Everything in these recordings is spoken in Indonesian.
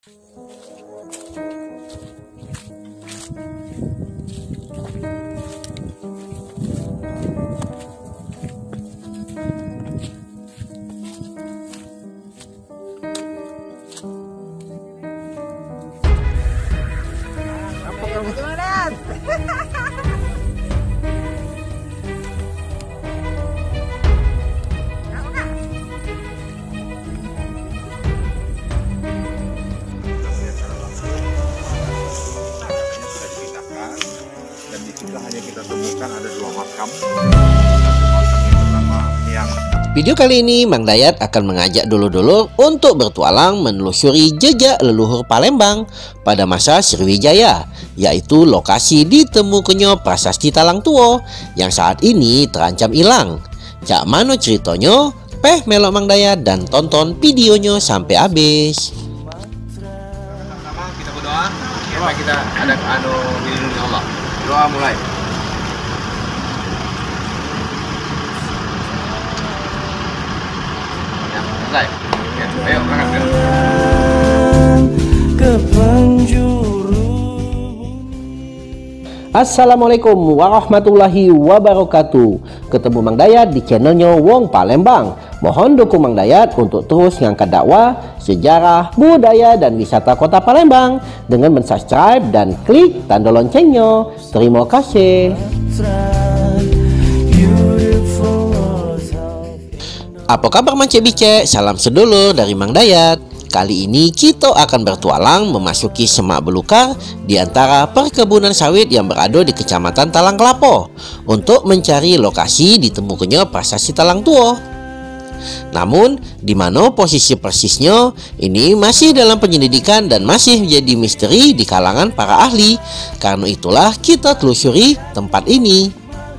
Dan di situ hanya kita temukan ada 2 makam. Satu makam yang bernama Miang. Video kali ini Mang Dayat akan mengajak dulur-dulur untuk bertualang menelusuri jejak leluhur Palembang pada masa Sriwijaya, yaitu lokasi ditemukannya prasasti Talang Tuo yang saat ini terancam hilang. Cak mano ceritanya? Peh melok Mang Dayat dan tonton videonya sampai habis. Pertama kita berdoa, supaya kita ada dilindungi Allah. Doa mulai. Ya, selesai. Ya, ayo berangkat. Assalamualaikum warahmatullahi wabarakatuh. Ketemu Mang Dayat di channelnya Wong Palembang. Mohon dukung Mang Dayat untuk terus ngangkat dakwah, sejarah, budaya, dan wisata kota Palembang dengan mensubscribe dan klik tanda loncengnya. Terima kasih. Apa kabar Mancik Bicek? Salam sedulur dari Mang Dayat. Kali ini kita akan bertualang memasuki semak belukar di antara perkebunan sawit yang berada di Kecamatan Talang Kelapo untuk mencari lokasi ditemukannya prasasti Talang Tuo. Namun, di mana posisi persisnya ini masih dalam penyelidikan dan masih menjadi misteri di kalangan para ahli. Karena itulah kita telusuri tempat ini.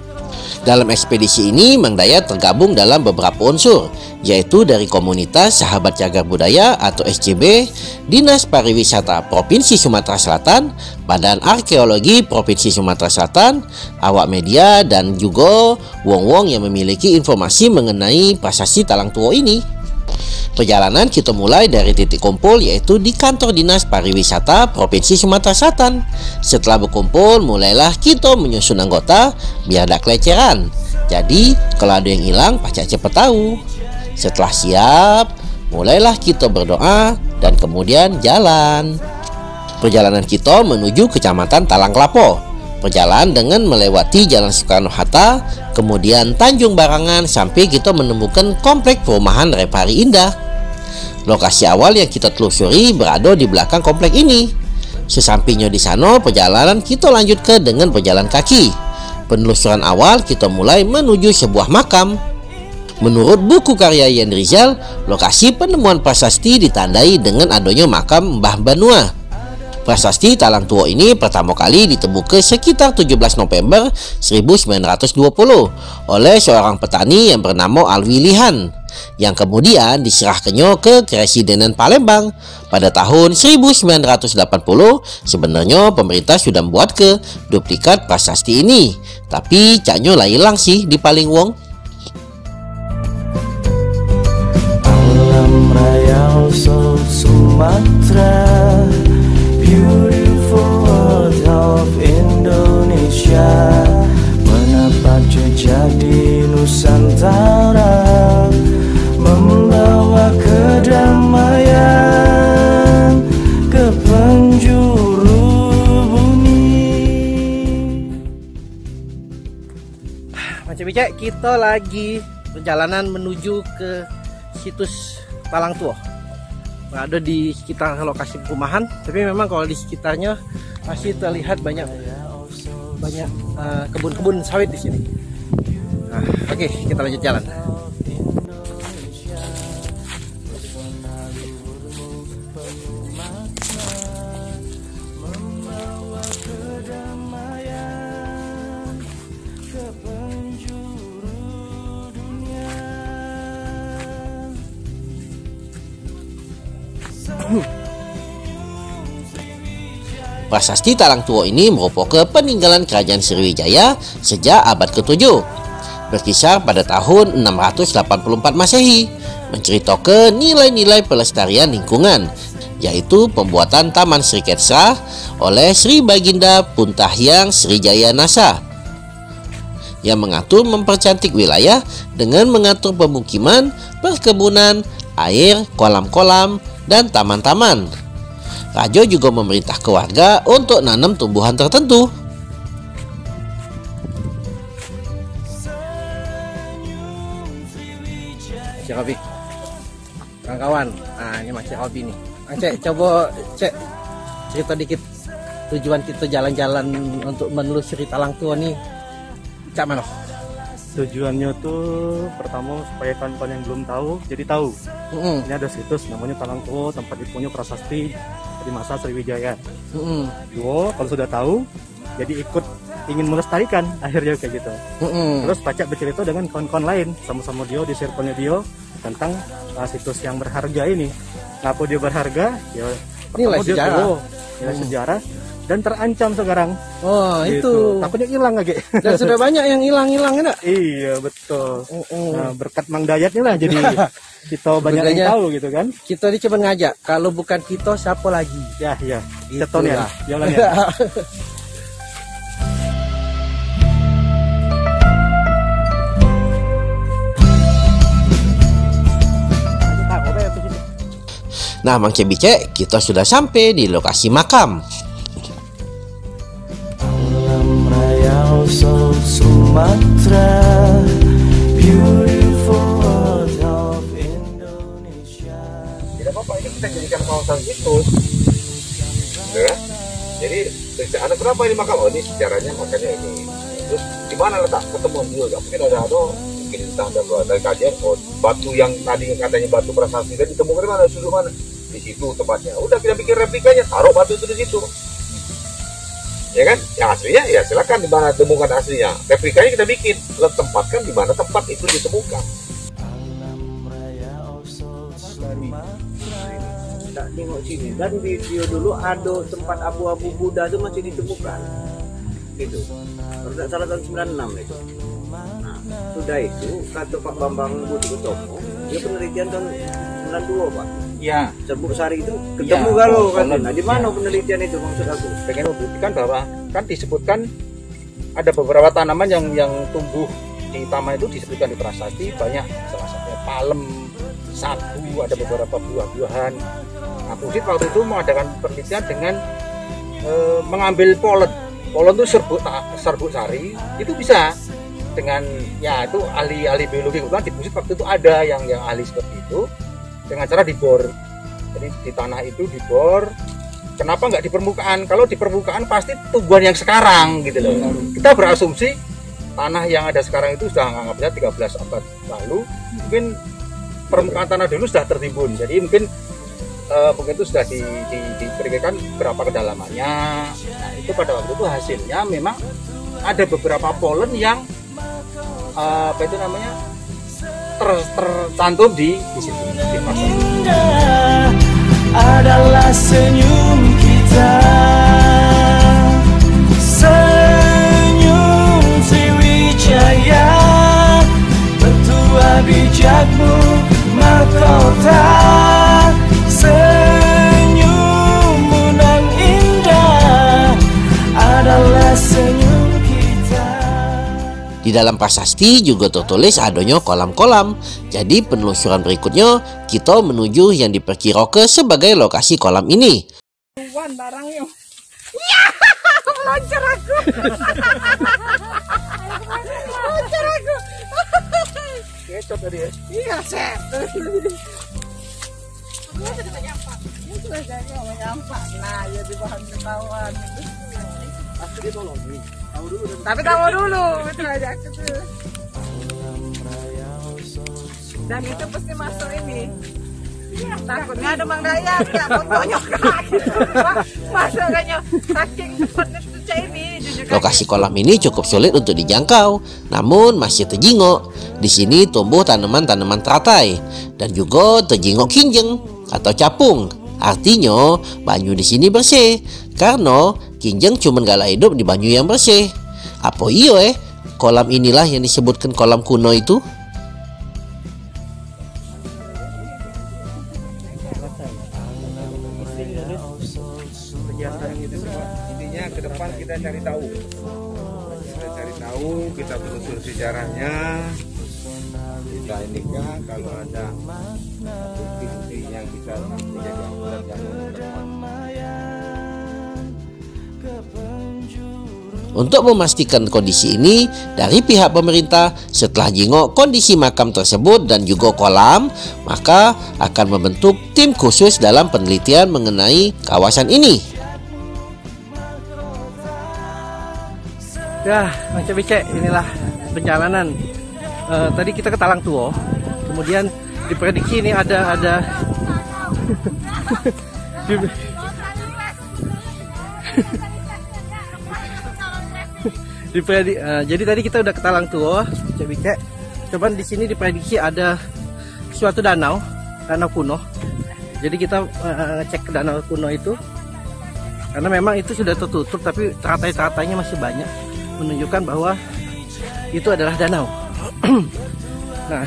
Dalam ekspedisi ini, Mang Dayat tergabung dalam beberapa unsur, yaitu dari komunitas Sahabat Cagar Budaya atau SCB, Dinas Pariwisata Provinsi Sumatera Selatan, Badan Arkeologi Provinsi Sumatera Selatan, awak media, dan juga wong-wong yang memiliki informasi mengenai prasasti Talang Tuo ini. Perjalanan kita mulai dari titik kumpul, yaitu di kantor Dinas Pariwisata Provinsi Sumatera Selatan. Setelah berkumpul, mulailah kita menyusun anggota biar tak keleceran. Jadi, kalau ada yang hilang, pacak cepet tahu. Setelah siap, mulailah kita berdoa dan kemudian jalan. Perjalanan kita menuju Kecamatan Talang Kelapo. Perjalanan dengan melewati Jalan Soekarno-Hatta, kemudian Tanjung Barangan sampai kita menemukan komplek perumahan Repari Indah. Lokasi awal yang kita telusuri berada di belakang komplek ini. Sesampainya di sana, perjalanan kita lanjut ke dengan berjalan kaki. Penelusuran awal kita mulai menuju sebuah makam. Menurut buku karya Yen Rizal, lokasi penemuan prasasti ditandai dengan adanya makam Mbah Banua. Prasasti Talang Tuo ini pertama kali ditemukan sekitar 17 November 1920 oleh seorang petani yang bernama Alwi Lihan, yang kemudian diserahkannya ke Keresidenan Palembang pada tahun 1980. Sebenarnya pemerintah sudah membuat ke duplikat prasasti ini, tapi caknya lah hilang sih di paling wong. Alam raya Sumatera, beautiful world of Indonesia, menapak jejak di Nusantara, membawa kedamaian ke penjuru bumi. Mancik Bicek, kita lagi perjalanan menuju ke situs Talang Tuo. Ada di sekitar lokasi perumahan, tapi memang kalau di sekitarnya masih terlihat banyak kebun-kebun sawit di sini. Nah, oke, kita lanjut jalan. Prasasti Talang Tuo ini merupakan peninggalan kerajaan Sriwijaya sejak abad ke-7, berkisar pada tahun 684 Masehi, menceritakan nilai-nilai pelestarian lingkungan yaitu pembuatan Taman Sri Ketsra oleh Sri Baginda Puntahyang Srijaya Nasa yang mengatur mempercantik wilayah dengan mengatur pemukiman, perkebunan, air, kolam-kolam, dan taman-taman. Rajo juga memerintah ke warga untuk nanam tumbuhan tertentu. Cek Robi, kawan-kawan. Nah, ini Mas Cek Robi nih. Cek, coba Cek cerita dikit tujuan kita jalan-jalan untuk menelusuri Talang Tua nih. Cak mana? Tujuannya tuh pertama supaya kawan-kawan yang belum tahu jadi tahu. Ini ada situs namanya Talang Tua, tempat dipunya prasasti di masa Sriwijaya. Dua, kalau sudah tahu jadi ikut ingin melestarikan akhirnya kayak gitu. Terus Pacak bercerita dengan kawan-kawan lain sama-sama dia di circle-nya dia tentang situs yang berharga ini. Kenapa dia berharga? Ya Nilai sejarah. Nilai sejarah dan terancam sekarang. Oh, Gitu. itu. Takutnya hilang lagi. Dan sudah banyak yang hilang-hilang enggak? Iya, betul. Nah, berkat Mang Dayat inilah jadi kita banyak Bedanya, yang tahu gitu kan. Kita ini cuma ngajak. Kalau bukan kita siapa lagi? Ya. Itulah. Ceton ya. Jalan ya. Nah, Mang Cebice, kita sudah sampai di lokasi makam. Alam Raya Oso Sumatera, beautiful world of Indonesia. Tidak apa-apa, ini kita jadikan kawasan situs. Ya. Jadi sejarah kenapa ini makam? Oh, ini sejarahnya makanya ini. Terus di mana letak ketemuan juga? Mungkin ada mungkin tanda dari kajian. Oh, batu yang tadi katanya batu prasasti tadi ditemukan di mana? Sudut mana? Di situ tempatnya. Udah kita bikin replikanya, taruh batu itu di situ. Ya kan? Yang aslinya ya silakan di mana temukan aslinya. Replikanya kita bikin, kita tempatkan di mana tempat itu ditemukan. Tak tengok sini dan video dulu ada tempat abu-abu Buddha itu masih ditemukan gitu. Kalau tidak salah tahun 96 itu. Nah, sudah itu kata Pak Bambang Budi Utomo, dia penelitian tahun 92 Pak. Ya, Serbuk Sari itu ketemu Ya, kalau kan. konon. Nah, di mana penelitian itu maksud aku? pengen membuktikan bahwa kan disebutkan ada beberapa tanaman yang tumbuh di taman itu disebutkan di prasasti banyak, salah satunya palem, sagu, ada beberapa buah-buahan. Nah, Pusit waktu itu mengadakan penelitian dengan mengambil polen itu serbuk sari itu bisa dengan ya itu ahli biologi kebetulan di Pusit waktu itu ada yang ahli seperti itu dengan cara dibor. Jadi di tanah itu dibor. Kenapa nggak di permukaan? Kalau di permukaan pasti tumbuhan yang sekarang gitu loh. Kita berasumsi tanah yang ada sekarang itu sudah anggapnya 13 abad lalu, mungkin permukaan tanah dulu sudah tertimbun. Jadi mungkin itu sudah diperkirakan berapa kedalamannya. Nah, itu pada waktu itu hasilnya memang ada beberapa polen yang tercantum di situ di prasasti. Indah adalah senyum kita, senyum Sriwijaya, petua bijakmu mahkota, senyummu nan indah adalah senyum kita. Di dalam prasasti juga tertulis adanya kolam-kolam. Jadi penelusuran berikutnya kita menuju yang diperkirakan sebagai lokasi kolam ini. Wan barangnya. Ya, meloncar aku. Meloncar aku. Kecot tadi ya. Iya, set. Dia sudah nyampak. Dia sudah jadi mau nyampak. Nah, ya di bahan ketahuan. Pasti dia tolong nih. Tahu dulu dan Tapi tahu dulu, betul aja aku tuh. Dan itu pasti masuk ini. Iya, takutnya ada Mang Dayat, ya, bonyok masuk kayaknya saking cepatnya tuh ini. Lokasi kolam ini cukup sulit untuk dijangkau, namun masih terjingok. Di sini tumbuh tanaman-tanaman teratai dan juga terjingok kinjeng atau capung. Artinya banyu di sini bersih karena kinjeng cuma galak hidup di banyu yang bersih. Apa iya kolam inilah yang disebutkan kolam kuno itu? kegiatan yang itu semua. Intinya ke depan kita cari tahu, kita telusur sejarahnya, kita indikan kalau ada bukti-bukti yang bisa menjadi acuan yang ke depan. Untuk memastikan kondisi ini, dari pihak pemerintah setelah jengok kondisi makam tersebut dan juga kolam, maka akan membentuk tim khusus dalam penelitian mengenai kawasan ini. Ya, Bang Cebicek, inilah perjalanan. Tadi kita ke Talang Tuo, kemudian diprediksi ini ada jadi tadi kita udah ke Talang Tuo, Cebicek. Coba di sini diprediksi ada suatu danau kuno. Jadi kita ngecek ke danau kuno itu, karena memang itu sudah tertutup, tapi teratai-teratainya masih banyak, menunjukkan bahwa itu adalah danau. Nah,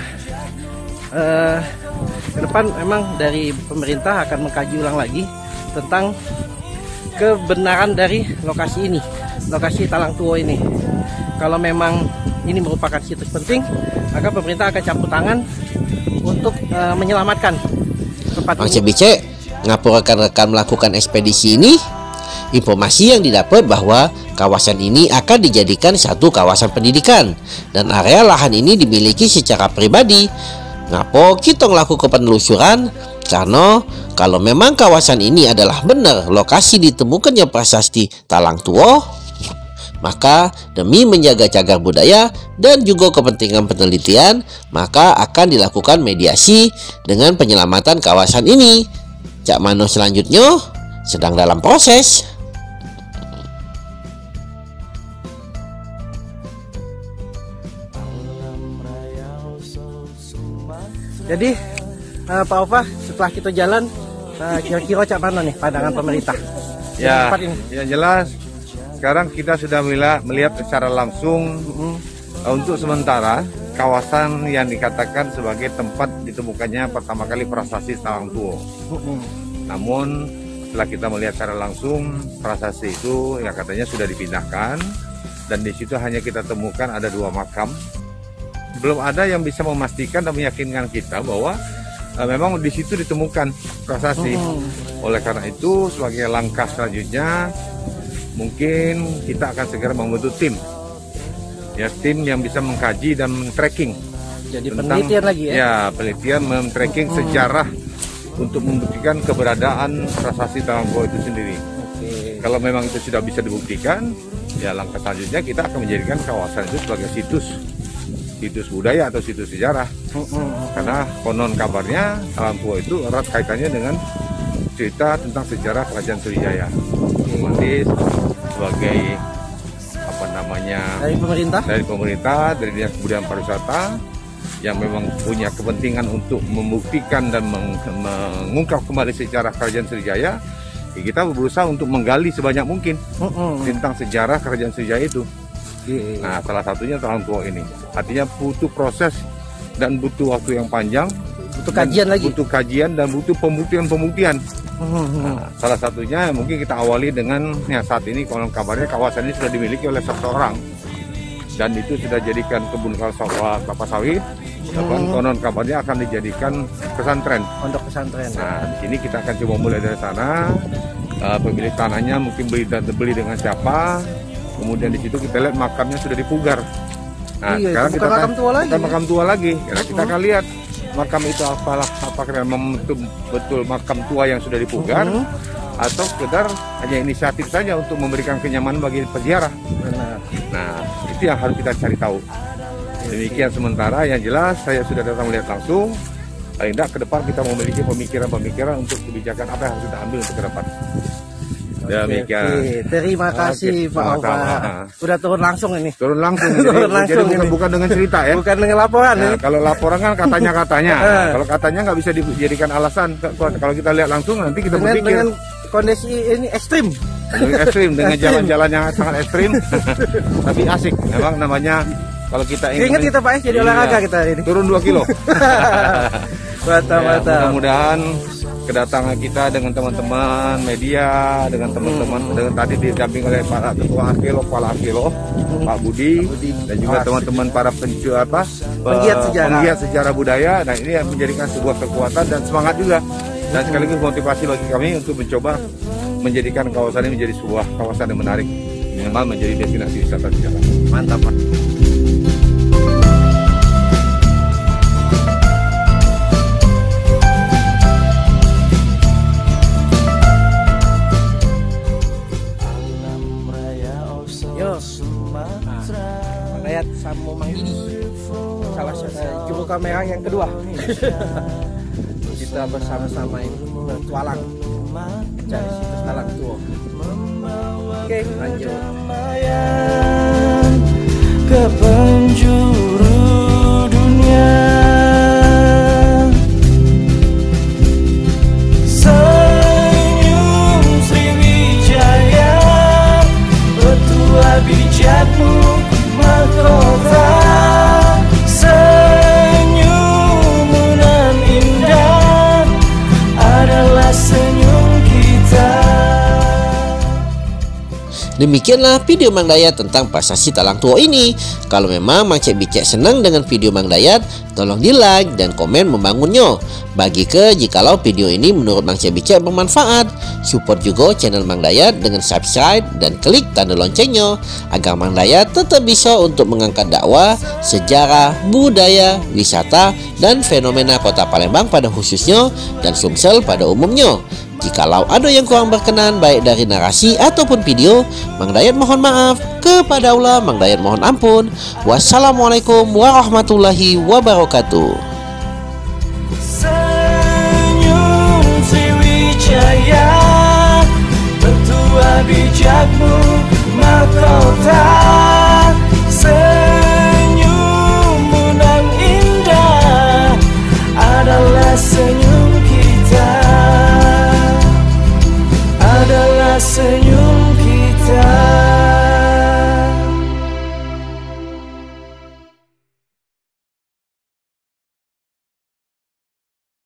ke depan memang dari pemerintah akan mengkaji ulang lagi tentang kebenaran dari lokasi ini, lokasi Talang Tuo ini. Kalau memang ini merupakan situs penting, maka pemerintah akan campur tangan untuk menyelamatkan tempat Bang ini. Cebicek, ngapur rekan-rekan melakukan ekspedisi ini, informasi yang didapat bahwa kawasan ini akan dijadikan satu kawasan pendidikan dan area lahan ini dimiliki secara pribadi. Ngapo kita ngelakukan penelusuran karena kalau memang kawasan ini adalah benar lokasi ditemukannya prasasti Talang Tuo, maka demi menjaga cagar budaya dan juga kepentingan penelitian, maka akan dilakukan mediasi dengan penyelamatan kawasan ini. Cak mano selanjutnya sedang dalam proses. Jadi Pak Ova, setelah kita jalan, kira-kira cak mana nih pandangan pemerintah? Ya, Tempat ini. yang jelas sekarang kita sudah melihat secara langsung untuk sementara kawasan yang dikatakan sebagai tempat ditemukannya pertama kali prasasti Talang Tuo. Namun setelah kita melihat secara langsung prasasti itu yang katanya sudah dipindahkan, dan di situ hanya kita temukan ada 2 makam. Belum ada yang bisa memastikan dan meyakinkan kita bahwa memang di situ ditemukan prasasti. Oleh karena itu sebagai langkah selanjutnya mungkin kita akan segera membentuk tim, ya, tim yang bisa mengkaji dan men-tracking. Jadi penelitian lagi ya? Ya, penelitian men-tracking sejarah untuk membuktikan keberadaan prasasti Talang Tuo itu sendiri. Kalau memang itu sudah bisa dibuktikan, ya langkah selanjutnya kita akan menjadikan kawasan itu sebagai situs budaya atau situs sejarah. Karena konon kabarnya Talang Tuo itu erat kaitannya dengan cerita tentang sejarah Kerajaan Sriwijaya. Otomatis sebagai dari pemerintah, dari Dinas Kebudayaan Pariwisata yang memang punya kepentingan untuk membuktikan dan mengungkap kembali sejarah Kerajaan Sriwijaya, ya kita berusaha untuk menggali sebanyak mungkin tentang sejarah Kerajaan Sriwijaya itu. Nah, salah satunya Talang Tuo ini. Artinya butuh proses dan butuh waktu yang panjang, butuh kajian dan butuh pembuktian. Nah, salah satunya mungkin kita awali dengan yang saat ini konon kabarnya kawasan ini sudah dimiliki oleh seseorang dan itu sudah jadikan kebun kelapa sawit. Dan konon kabarnya akan dijadikan pesantren. Pondok pesantren. Nah, di sini kita akan coba mulai dari sana. Pemilik tanahnya mungkin beli dengan siapa. Kemudian di situ kita lihat makamnya sudah dipugar. Nah, sekarang kita makam tua lagi. Karena kita akan lihat makam itu apakah memang betul makam tua yang sudah dipugar atau sekedar hanya inisiatif saja untuk memberikan kenyamanan bagi peziarah. Nah, itu yang harus kita cari tahu. Demikian sementara, yang jelas saya sudah datang melihat langsung. Paling tidak ke depan kita memiliki pemikiran-pemikiran untuk kebijakan apa yang harus kita ambil untuk ke depan. Demikian. Terima kasih Pak Ova. Udah turun langsung ini. Turun langsung. Jadi bukan dengan cerita ya. Bukan dengan laporan. Nah, kalau laporan kan katanya. Kalau katanya nggak bisa dijadikan alasan. Kalau kita lihat langsung nanti kita berpikir. Dengan kondisi ini ekstrim. Dengan jalan-jalan yang sangat ekstrim. Tapi asik. Memang namanya kalau kita ingin. Ingat kita Pak, jadi olahraga kita ini. Turun 2 kilo. Mantap. Mudah-mudahan kedatangan kita dengan teman-teman media, dengan teman-teman, dengan tadi didamping oleh para ketua arkeolog, kepala arkeolog, Pak Budi, dan juga teman-teman para penggiat sejarah budaya. Nah, ini yang menjadikan sebuah kekuatan dan semangat juga, dan sekaligus motivasi bagi kami untuk mencoba menjadikan kawasan ini menjadi sebuah kawasan yang menarik, minimal menjadi destinasi wisata sejarah. Mantap, Pak. Mang Dayat sama Mang Didi, salah satu juru kamera yang kedua. Kita bersama-sama ini bertualang mencari situs Talang Tua. Oke, lanjut ke penjuru dunia. Senyum Sriwijaya, petua bijakmu mahkota. Senyummu nan indah adalah senyum kita. Demikianlah video Mang Dayat tentang prasasti Talang Tua ini. Kalau memang Mang Cek Bicek senang dengan video Mang Dayat, tolong di like dan komen membangunnya. Bagi ke jikalau video ini menurut Mang Cek Bicek bermanfaat, support juga channel Mang Dayat dengan subscribe dan klik tanda loncengnya agar Mang Dayat tetap bisa untuk mengangkat dakwah, sejarah, budaya, wisata, dan fenomena kota Palembang pada khususnya dan Sumsel pada umumnya. Jikalau ada yang kurang berkenan baik dari narasi ataupun video, Mang Dayat mohon maaf. Kepada Allah Mang Dayat mohon ampun. Wassalamualaikum warahmatullahi wabarakatuh.